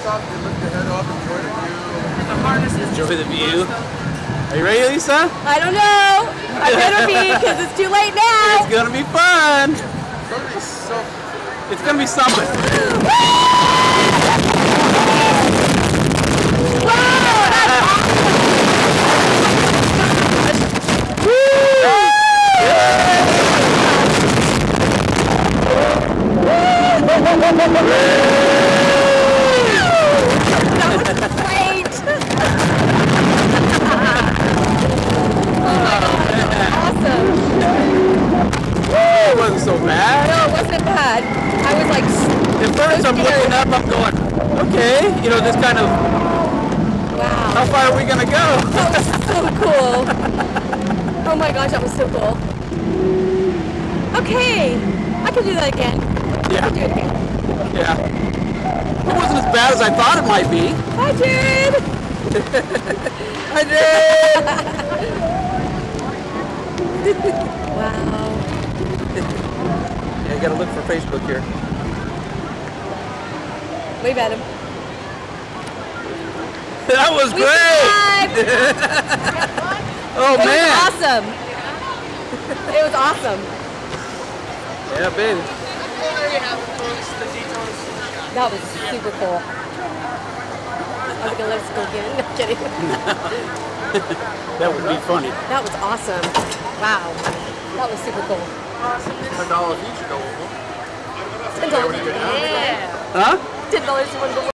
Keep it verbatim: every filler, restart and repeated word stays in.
top, you lift the head up, enjoy the view. And the harness is Enjoy the view. Are you ready, Lisa? I don't know. I better be because it's too late now. It's gonna be fun. It's gonna be so. It's gonna be something. It wasn't so bad. No, it wasn't bad. I was like, At first, I'm looking up, I'm going, okay, you know, this kind of, wow. how far are we gonna go? That was so cool. Oh my gosh, that was so cool. Okay, I can do that again. Yeah. I can do it again. Yeah. It wasn't as bad as I thought it might be. I did. I did. Wow. Yeah, you gotta look for Facebook here. Wave at him. That was We great. survived. Oh It man. was awesome. It was awesome. Yeah, baby. That was super cool. Are we gonna let us go again? No, I'm kidding. That would be funny. That was awesome. Wow. That was super cool. ten dollars each go over. Ten dollars. Yeah. Huh? Ten dollars for one go.